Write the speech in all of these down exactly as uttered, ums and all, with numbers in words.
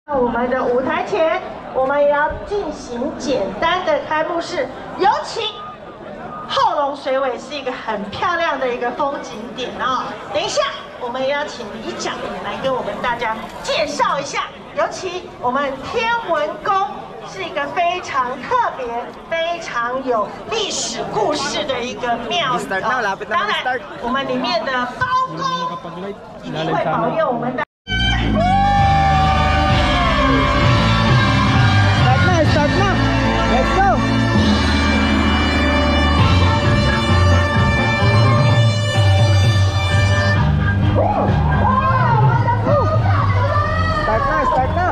我们的舞台前，我们也要进行简单的开幕式。有请后龙水尾是一个很漂亮的一个风景点哦。等一下，我们也要请李长来跟我们大家介绍一下。尤其我们天文宫是一个非常特别、非常有历史故事的一个庙宇哦。当然，我们里面的包公一定会保佑我们的。 Start na! Let's go! Start na! Start na!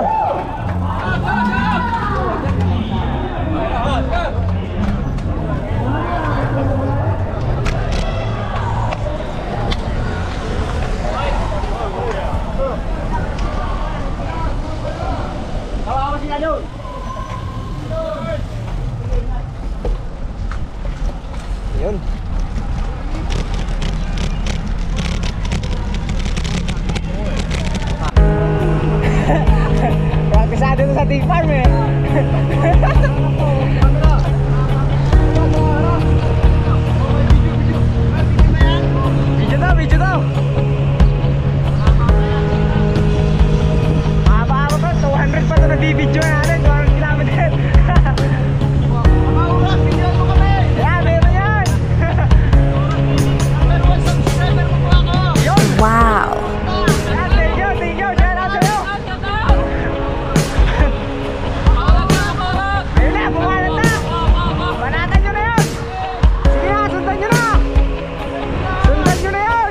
Bawa sini dulu. Yun. Practiceado sa Tig Farm eh. Video daw, video daw. Mahaba-haba pa, two hundred pa ito na di-video natin, two hundred kilometers. Wow. Thank you, thank you. Shout out sa'yo. Ayun na, bumalat na. Banatan nyo na yun. Sige na, sundan nyo na. Sundan nyo na yun.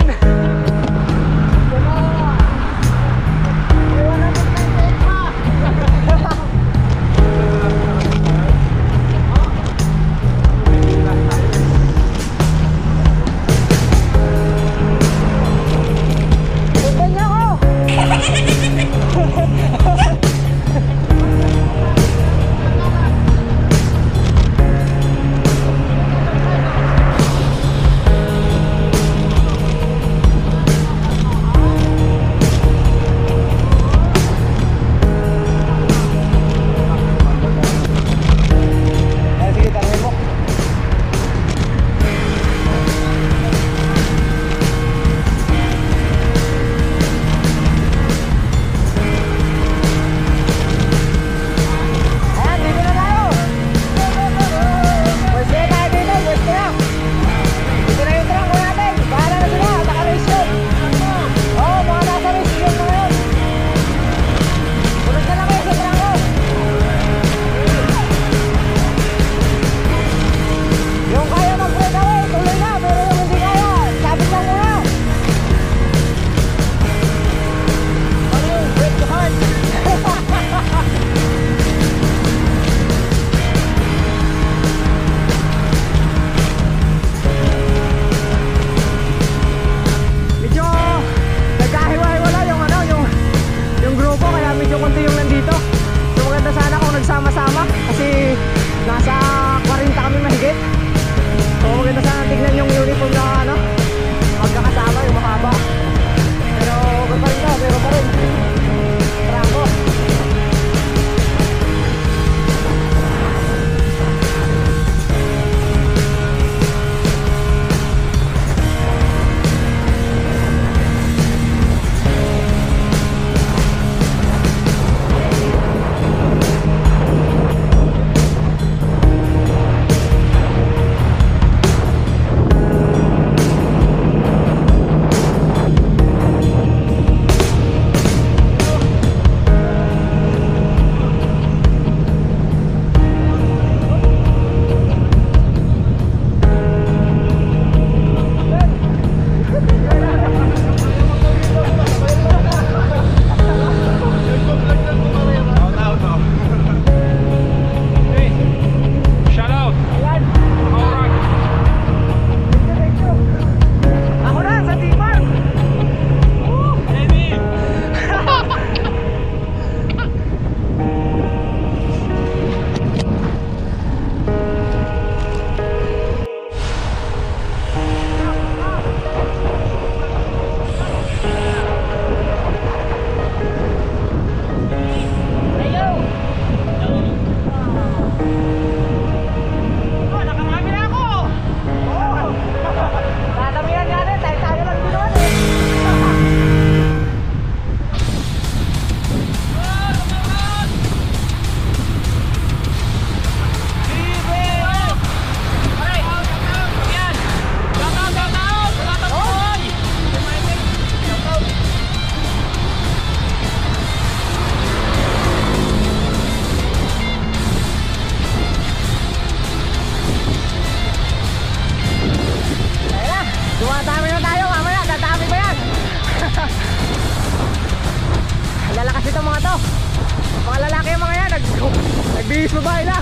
Bihis babae lang.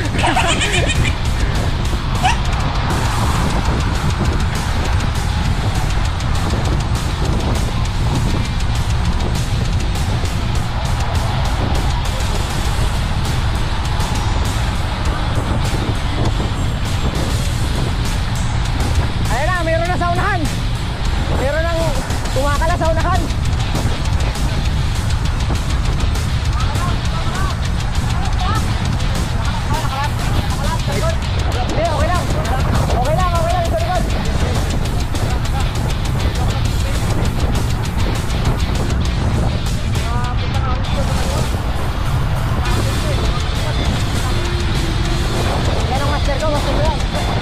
Ayan na, meron na sa unahan. Meron nang tumakala sa unahan. Hindi, okay lang. Okay lang, okay lang. Ito likod. Yan ang master ko, master ko yan.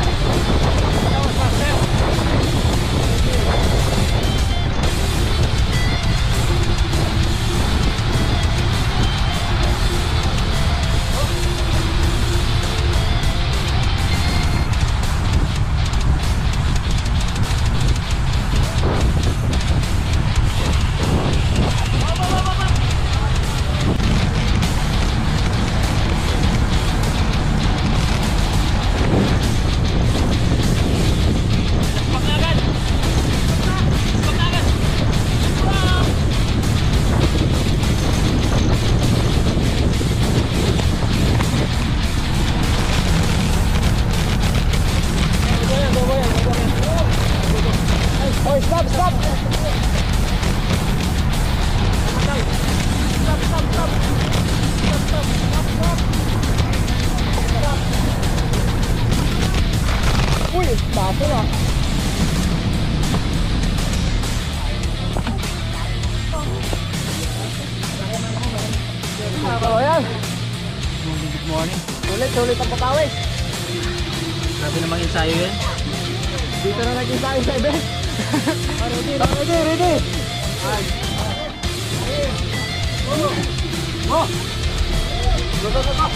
Oh, stop, stop. Stop, stop, stop. Stop, stop, stop, stop. Uy, bato na. Oh, yan. Good morning. Sulit, sulit ang papawis. Grabe namang ensayo yan. Dito na naging tayo sa event. Ready, ready, ready. Oh. Go, go, go, go.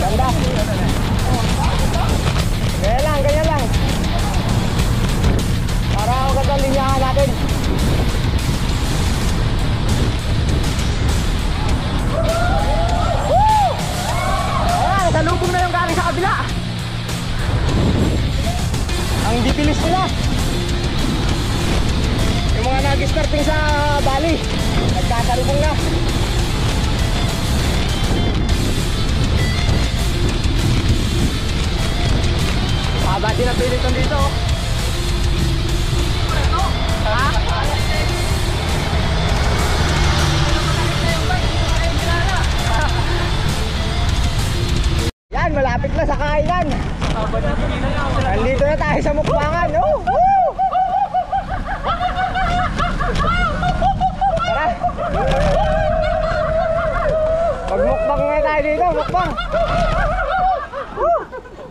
Ganda. Ganyan lang, ganyan lang. Para ako ganda linyahan natin. Woo! Ayan, salubong na yung galing sa kabila. Ang dipilis nila. Yung mga nag-starting sa Bali, nagkasalubong na. Haba din ang pilitan dito. Ha? Yan, malapit na sa kainan. Nandito na tayo sa mukbangan. Oh, woo! Tara. Magmukbang na tayo dito, mukbang. Woo!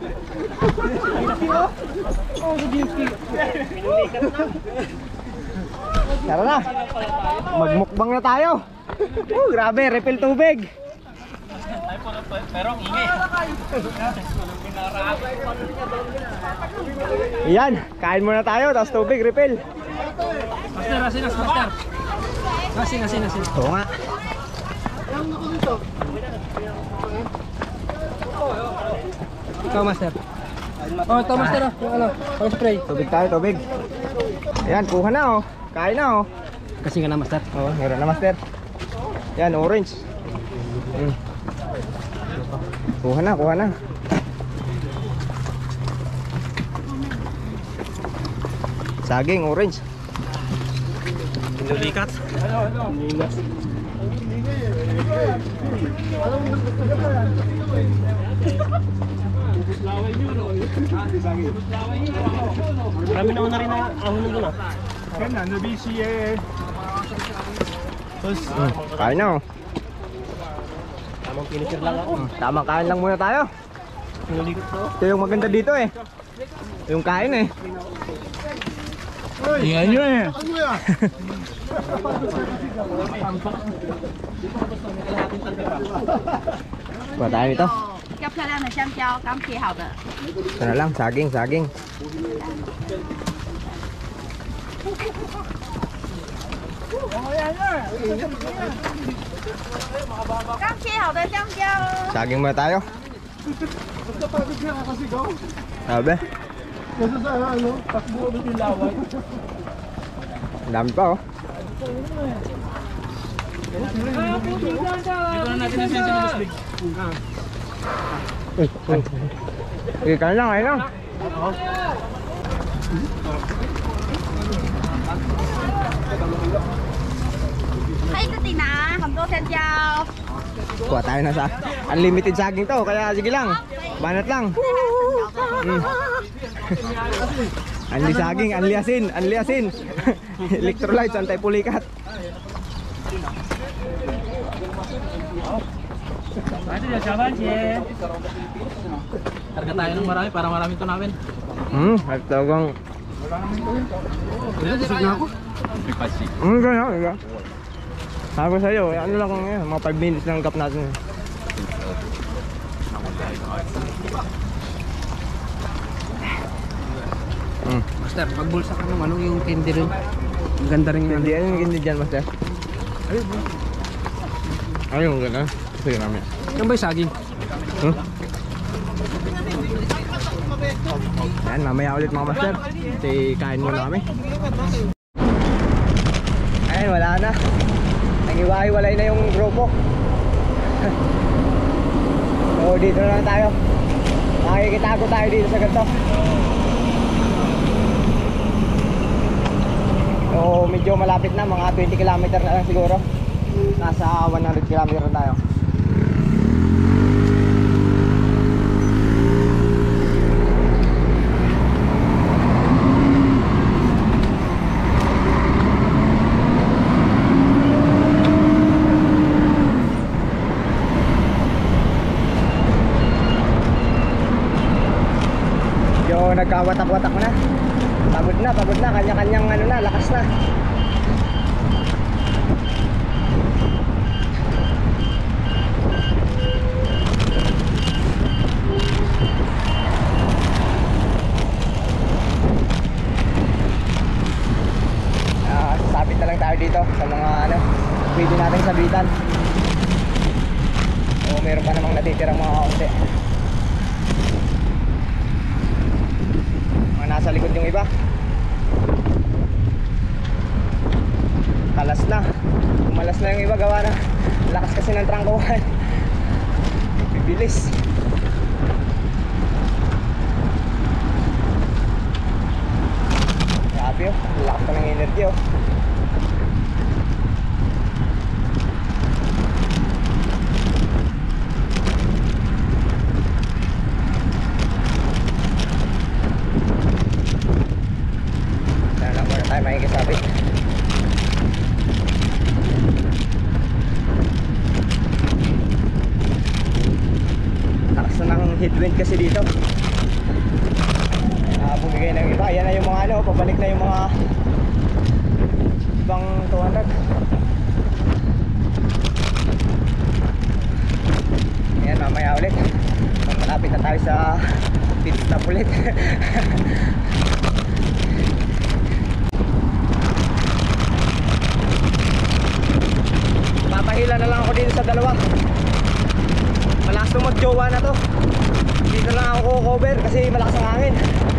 Tara na. Magmukbang na tayo. Oh, grabe, refill tubig. Pero ang ingay. Yan, kain muna tayo, tapos tubig, refill. Master, asin, asin, master. Asin, asin, asin. Oo nga. Ikaw, master. Oh, ito, master. Oh. Yung ano, pang spray. Tubig tayo, tubig. Ayan, kuha na oh. Kain na oh. Kasi nga na, master. Oo, meron na master. Yan, orange. Mm. Kuha na, kuha na. Saging, orange. Inulikat. Marami naman na rin ang ahon nito na. Mm, kain na oh. Tamang finisher lang ako. Mm, tamang kain lang muna tayo. Inulikat to. Ito yung maganda dito eh. Yung kain eh. Ingay nyo eh. Kuha tayo nito. 要漂亮的香蕉，刚切好的。 Ito na lang, saging, saging. 刚切好的香蕉。 Saging muna tayo. Sabi. Ang dami pa oh. Dito na natin ang sense ng muslig. Sige, kain lang, kain lang. 还有一个顶拿，很多香蕉。 Kuha tayo na sa unlimited saging to, kaya sige lang. Banat lang. Mm. Anli saging, anli asin, anli asin. Electrolytes, anti-pulikat. Karga tayo ng marami para maraming tunawin. Hmm, at talagang... Busog na ako. Hmm, gano'n, gano'n. Sabi ko sa'yo, ano lang yan, mga five minutes lang gap natin. Hmm. Master, pagbulsa ka ng anong yung candy rin. Ang ganda rin yung Hindi, ano yung hindi dyan, master? Ayun, gano'n. Sige namin. Yan ba yung saging? Hmm? Yan, mamaya ulit mga master. Kasi kain muna kami. Ayun, wala na. Nag-iwahiwalay na yung grupo. So dito na lang tayo. Makikitago tayo dito sa ganito. So medyo malapit na, mga twenty kilometer na lang siguro. Nasa one hundred kilometer na tayo. Nagkawatak-watak na. Pagod na, pagod na. Kanya-kanyang ano na, lakas na. meron pa namang natitirang mga kaunti. Mga nasa likod yung iba. Kalas na. Umalas na yung iba gawa na lakas kasi ng trangkuhan. Bibilis. Grabe oh, lakas pa ng energy oh. Kaya lang muna tayo makikisabi. Lakas na ng headwind kasi dito. Uh, bumigay ng iba. Yan na yung mga ano, pabalik na yung mga ibang two hundred. Ayan, mamaya ulit malapit na tayo sa pit stop ulit. Papahila na lang ako dito sa dalawa. Malakas na mag-jowa na to. Dito lang ako cover kasi malakas ang hangin.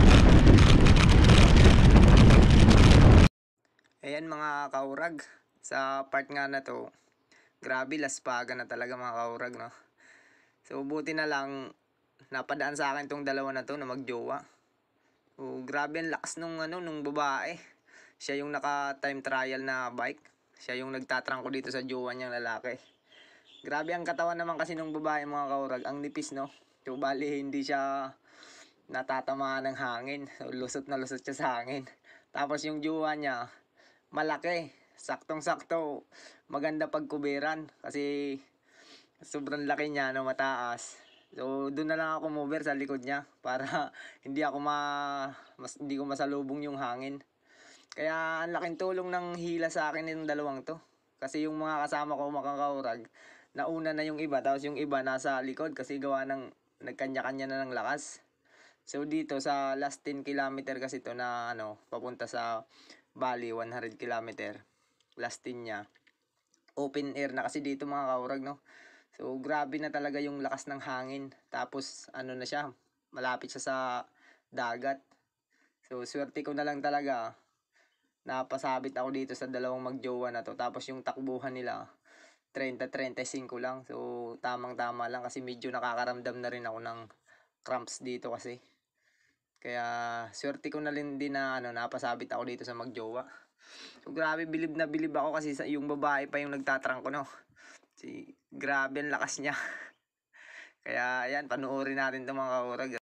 Ayan mga kaurag, sa part nga na to, grabe laspagan na talaga mga kaurag, no? So buti na lang napadaan sa akin tong dalawa na to na magjowa. So grabe ang lakas nung ano nung babae. Siya yung naka time trial na bike. Siya yung nagtatrangko dito sa jowa niyang lalaki. Grabe ang katawan naman kasi nung babae mga kaurag, ang nipis, no? So bali hindi siya natatamaan ng hangin. So lusot na lusot siya sa hangin. Tapos yung jowa niya malaki, saktong-sakto, maganda pagkuberan kasi sobrang laki niya, no, mataas. So doon na lang ako mover sa likod niya para hindi ako ma mas, hindi ko masalubong yung hangin. Kaya ang laking tulong ng hila sa akin yung dalawang to. Kasi yung mga kasama ko mga kaurag, nauna na yung iba, tapos yung iba nasa likod kasi gawa ng nagkanya-kanya na ng lakas. So dito sa last ten kilometer kasi to na ano, papunta sa Bali, one hundred kilometer. Last ten niya. Open air na kasi dito mga kaurag, no. So grabe na talaga yung lakas ng hangin. Tapos ano na siya, malapit siya sa dagat. So swerte ko na lang talaga napasabit ako dito sa dalawang magjowa na to. Tapos yung takbuhan nila thirty to thirty-five lang. So tamang tama lang kasi medyo nakakaramdam na rin ako ng cramps dito kasi. Kaya swerte ko na rin din na ano, napasabit ako dito sa magjowa. So grabe, bilib na bilib ako kasi sa yung babae pa yung nagtatrangko, no. Si grabe ang lakas niya. Kaya ayan, panuorin natin 'tong mga kaurag.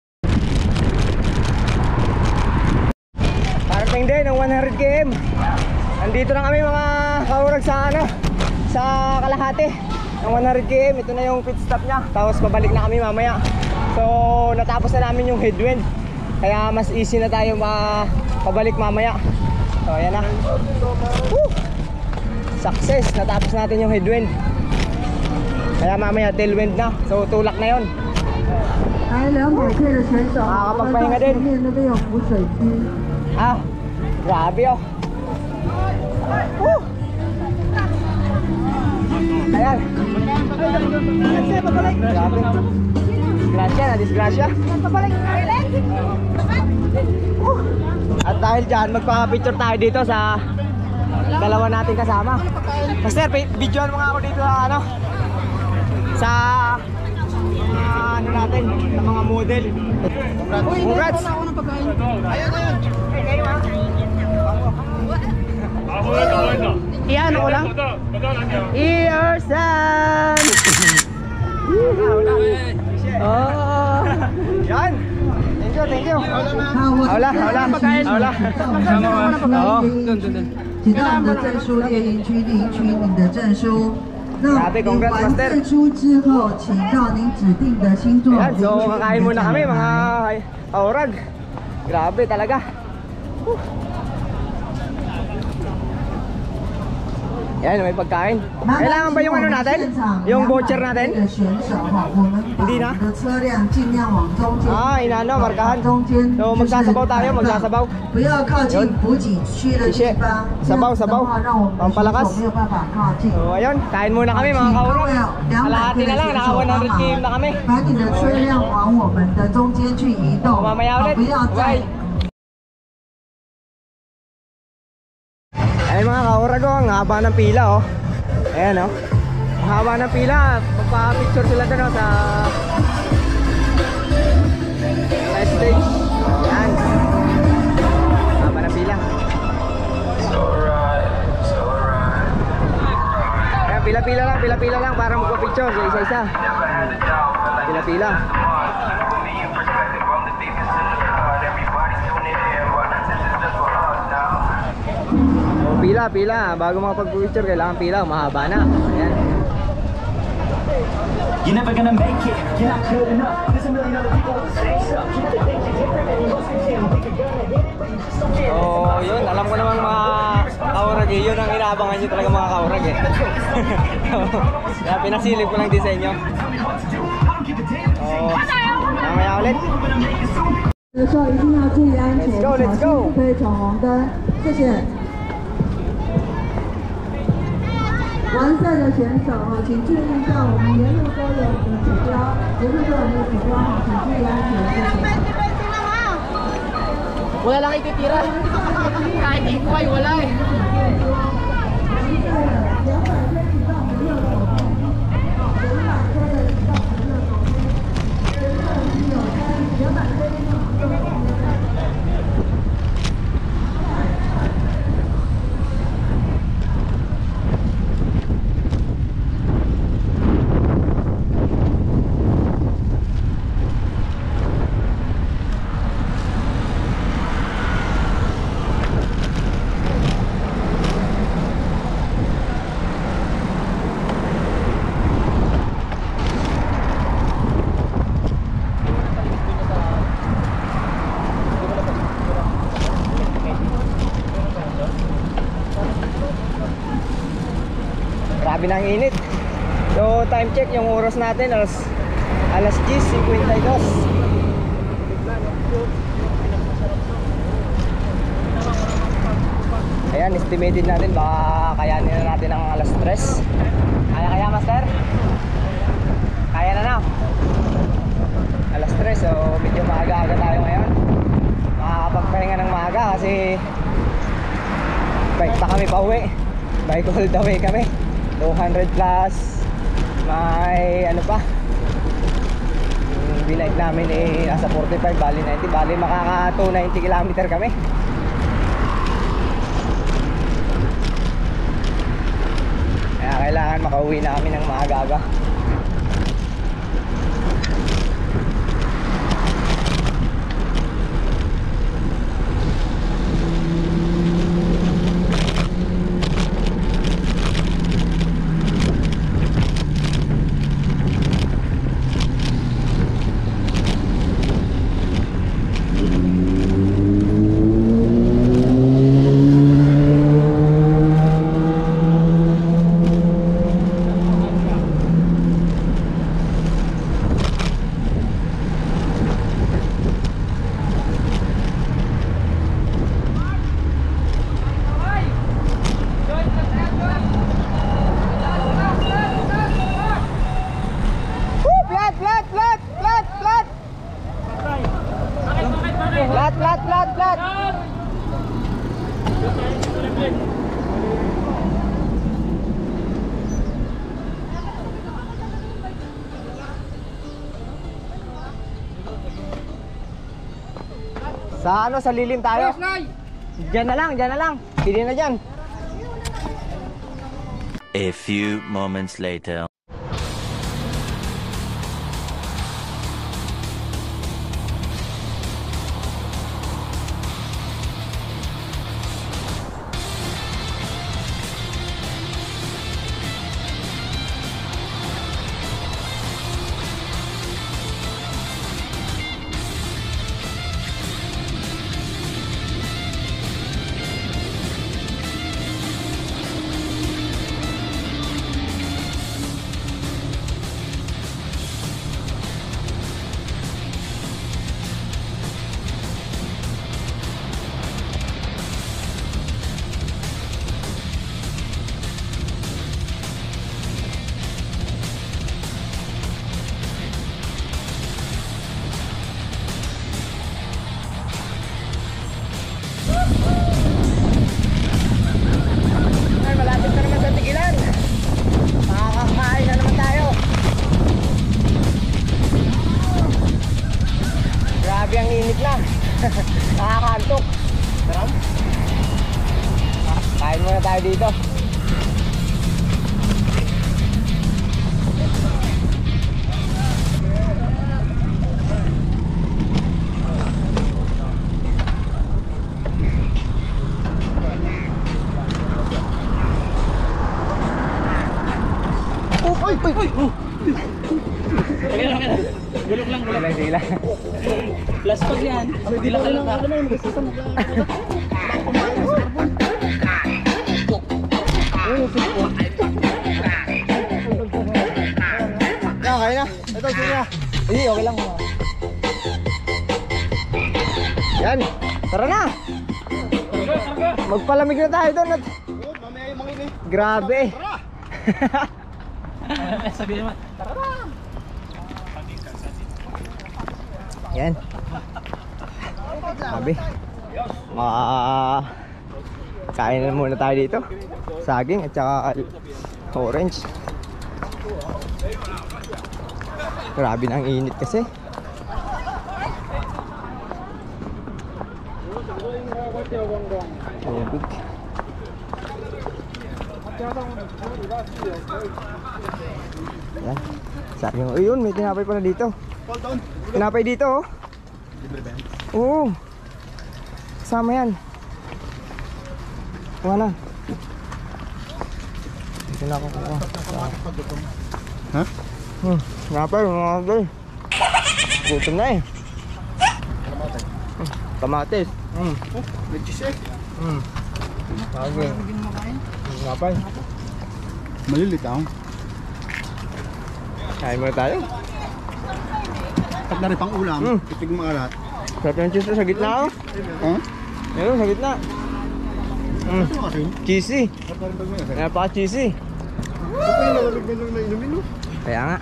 Parating din ng one hundred kilometers. Andito na kami mga kaurag sa ano, sa kalahati ng one hundred kilometers. Ito na yung pit stop niya. Tapos babalik na kami mamaya. So natapos na namin yung headwind. Kaya mas easy na tayo ma pabalik mamaya. So ayan na. Woo! Success, natapos natin yung headwind. Kaya mamaya tailwind na. So tulak na yon. Makakapagpahinga din. Ah, grabe oh. Woo! Ayan. Grabe. Disgrasya na, disgrasya. Uh. At dahil dyan, magpapicture tayo dito sa dalawa nating kasama. Master, videoan mo nga ako dito sa ano, sa uh, ano natin, sa mga model. Congrats! Ayun, ayun. Iyan ko lang. Earsan! Oh, yan. Thank you, thank you. Hawla, hawla, hawla. Oo. 请到我们的证书猎鹰区领取你的证书。那领完证书之后，请到您指定的星座领取 So, 你 kakain 的 muna 奖 kami 牌。 mga kaurag. Grabe talaga. Yan, may pagkain. Kailangan ba yung ano natin? Yung voucher natin? Hindi na? Ah, inaano, markahan. So, magsasabaw tayo, magsasabaw. Yun. Isye. Sabaw, sabaw. Pampalakas. So, ayun. Kain muna kami mga kaurag. Kalahati na lang, naka one hundred kilometers na kami. So, mamaya ulit. Bye. Ayun mga kaurag, oh, ang haba ng pila, oh. Ayan, oh. Ang haba ng pila. Magpa-picture sila doon, oh, sa sa stage. Ayan. Haba ng pila. Ayan, pila-pila lang, pila-pila lang para magpa-picture sa isa-isa. Pila-pila. Pila, pila. Bago makapag-picture, kailangan pila. Mahaba na. Ayan. You're never gonna make it. You're not good enough. There's a million other people who say so. So, yun. Alam ko namang mga kaurag eh. Yun ang inaabangan nyo talaga mga kaurag eh. Kaya pinasilip ko lang disenyo. So, mamaya ulit. Let's go, let's go. 完赛的选手哈，请注意一下，我们沿路都有的指标，沿路都有的指标哈，请注意安全，谢谢。 Wala lang ititira. Kahit ikuhay, wala eh. Grabe na ang init. So time check, yung oras natin alas alas ten fifty-two. Ayan, estimated natin baka kayanin na natin ang alas tres. Kaya kaya master? Kaya na na. Alas tres, so medyo maaga-aga tayo ngayon. Makakapagpahinga ng maaga kasi bike pa kami pa uwi. Bike all the way kami. two hundred plus. May ano pa, yung binike namin eh nasa forty-five, bali ninety, bali makaka two hundred ninety kilometer kami. Kaya kailangan makauwi na kami ng maaga-aga. Plat, plat, plat, plat. Sa ano, sa lilim tayo. Diyan na lang, diyan na lang. Pili na diyan. A few moments later. na. Nakakantok. Kain muna tayo dito. Uy, uy, uy. Gulong lang, gulong lang. Dila. Plus pag yan. Dila ka lang. Yan, kaya na. Ito, sige na. Hindi, okay lang. Yan, tara na. Magpalamig na tayo doon at... Grabe. Sabihin naman. Yan. Grabe. Ma kain na muna tayo dito. Saging at saka orange. Grabe na ang init kasi. Tubig. Yan. Saging. Ayun, may tinapay pala dito. Tinapay dito oh. Oo. Kasama yan. Kuha na. Dito na ako kuha. Ha? Hmm, tinapay, mga girl. Gutom na eh. Kamatis. Hmm. May cheese eh. Hmm. Saging. Tinapay. Malilit ako. Kain muna tayo. Pag na rin pang ulam, Mm. itig mga lahat. Sarap yung cheese sa gitna oh. Ha? Ayun, sa gitna. Mm. Ito kasi. Cheesy. Sarap na rin pag mga. Napaka-cheesy. Ito yung nalamig na na inumin no? Kaya nga.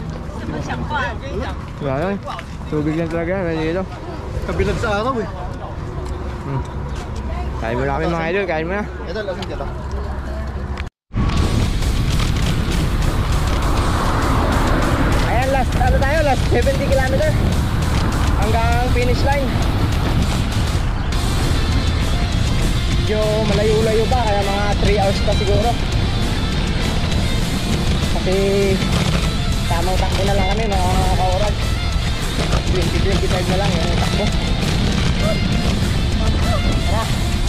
Wala lang. Tubig lang talaga yan. Dito. Kabilad sa araw eh. Hmm. Kain mo na kami mga idol. Kain mo na. Ito, lasing dito. Ayan, last ano tayo? Last seventy kilometers. Hanggang finish line. Medyo malayo-layo pa. Kaya mga three hours pa siguro. Kasi tamang takbo na lang kami mga kaurag. twenty twenty-five na lang yung takbo. Tara.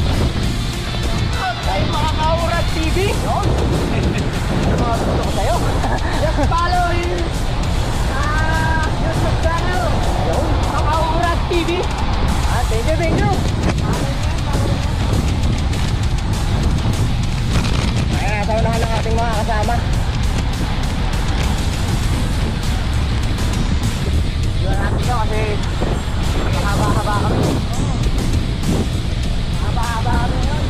Tayo mga kaurag T V. Ano mga gusto ko sa'yo? Just follow his uh, YouTube channel. Mga kaurag T V. Ah, thank you, thank you. Kaya nasa unahan ng ating mga kasama. Iwan natin ito kasi mahaba-haba kami. Mahaba-haba kami yun.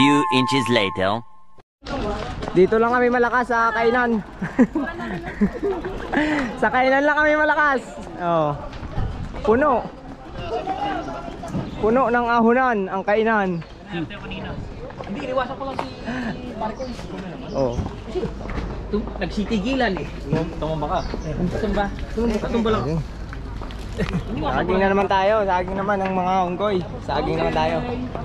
few inches later. Dito lang kami malakas sa kainan. Sa kainan lang kami malakas. Oh. Puno. Puno ng ahunan ang kainan. Hindi, iniwasan ko lang si pare ko. Oh. Nagsitigilan eh. Tumamba ka. Tumba. Tumba lang. Saging na naman tayo. Saging naman ng mga unggoy. Saging naman tayo.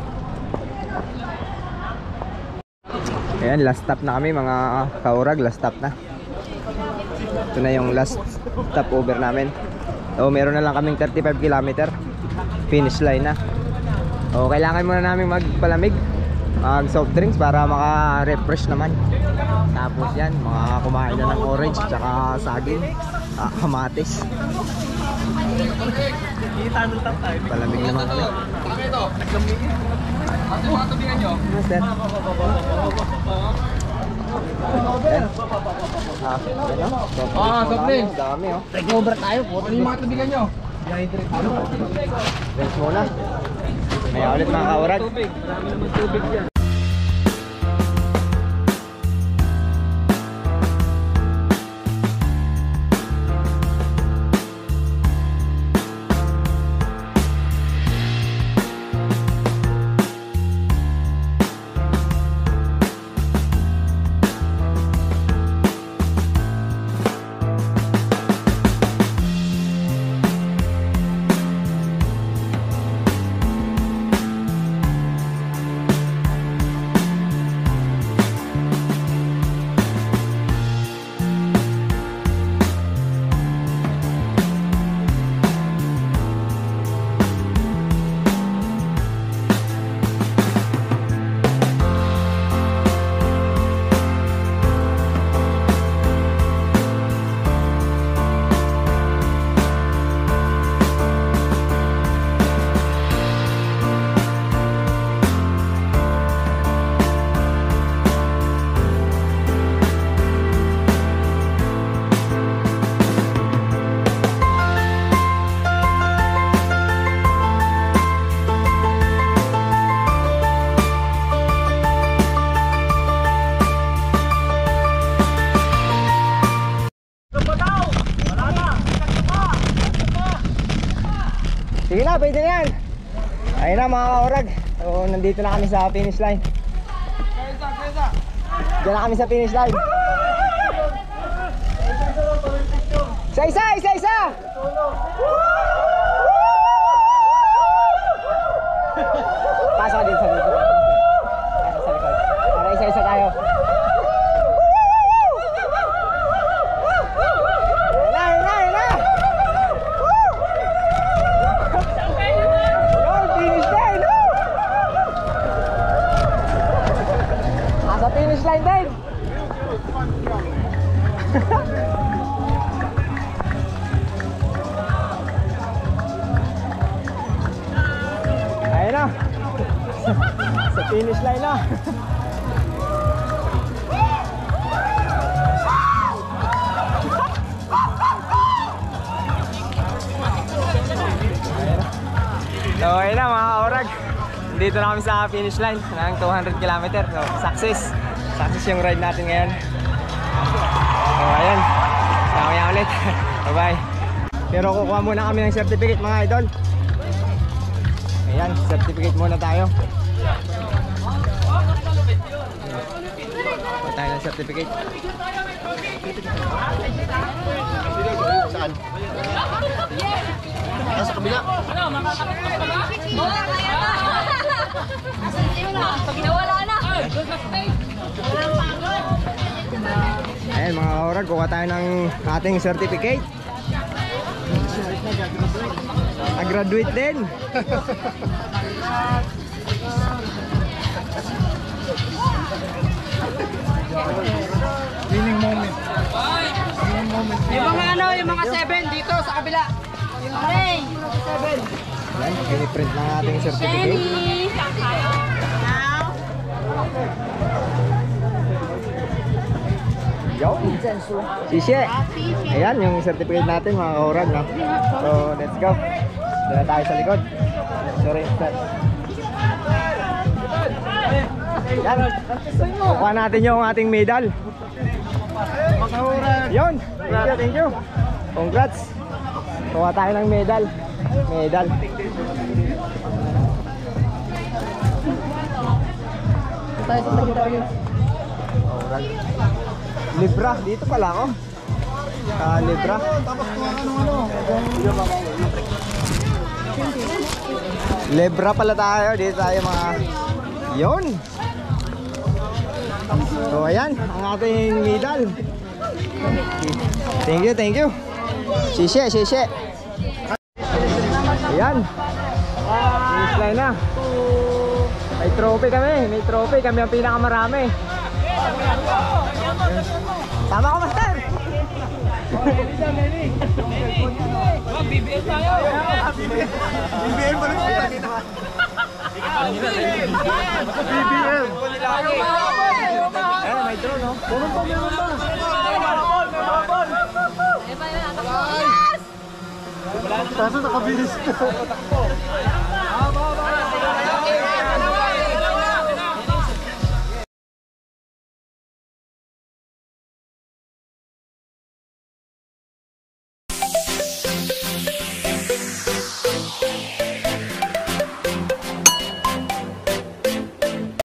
Ayan, last stop na kami mga kaurag. Last stop na. Ito na yung last stop over namin. So meron na lang kaming thirty-five kilometer. Finish line na. O kailangan muna namin magpalamig, mag soft drinks para maka-refresh naman. Tapos yan, mga kumain na ng orange tsaka saging, ah, kamatis. Palamig naman kami. Master. Yan. Ah, yan o. Ah, soft drinks. Dami o. Take over tayo. Ano yung mga tubigan nyo? Drinks muna. Kaya ulit mga kaurag. Tubig. Marami naman tubig dyan. Sige na, pwede na yan. Ayun na mga kaurag. So, nandito na kami sa finish line. Diyan na kami sa finish line. Isa isa, isa isa. Pasok din sa dito. Pasok sa likod. Para isa isa tayo. Finish line din. Ayun na. Sa finish line na. So ayun na mga kaurag. Dito na kami sa finish line ng two hundred kilometer. So success. Success yung ride natin ngayon. So ayan. Mamaya ulit. Bye bye. Pero kukuha muna kami ng certificate mga idol. Ayan, certificate muna tayo. Kuha tayo ng certificate. Saan? Sa kabila. Nawala na. Ayan mga kaurag, kuha tayo ng ating certificate. Nag-graduate din. Winning moment. Winning moment. Yung mga ano, yung mga seven dito sa kabila. Hey. Ayan, piniprint ng ating certificate. Yo, Sisye. Ayan yung certificate natin mga kaurag, no? So let's go. Dala tayo sa likod. Sorry, sir. Yan. Kuha natin yung ating medal. Yun. Thank you, thank you. Congrats. Kuha tayo ng medal. Medal. Tayo sa tayo tayo. Libra. Dito pala ako. Ah, Libra. Libra pala tayo. Dito tayo mga... Yun. So ayan, ang ating medal. Thank you, thank you. Sisye, sisye. Ayan. Finish line na. May trophy kami, may trophy. Kami ang pinakamarami. Tama ko, Master. B B M tayo. B B M pa rin. B B M. Ayan, may drone, no? Meron pa, meron pa. Kaso nakabilis.